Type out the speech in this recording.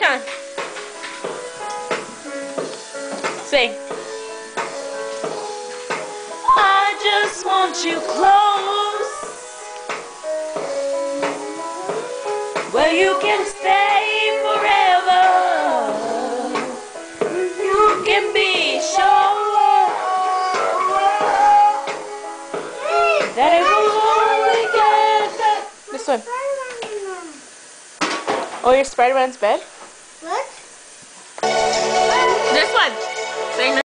Shawn. Sing. I just want you close, where you can stay forever. You can be sure that it will only get better. This one. Oh, your Spider-Man's bed?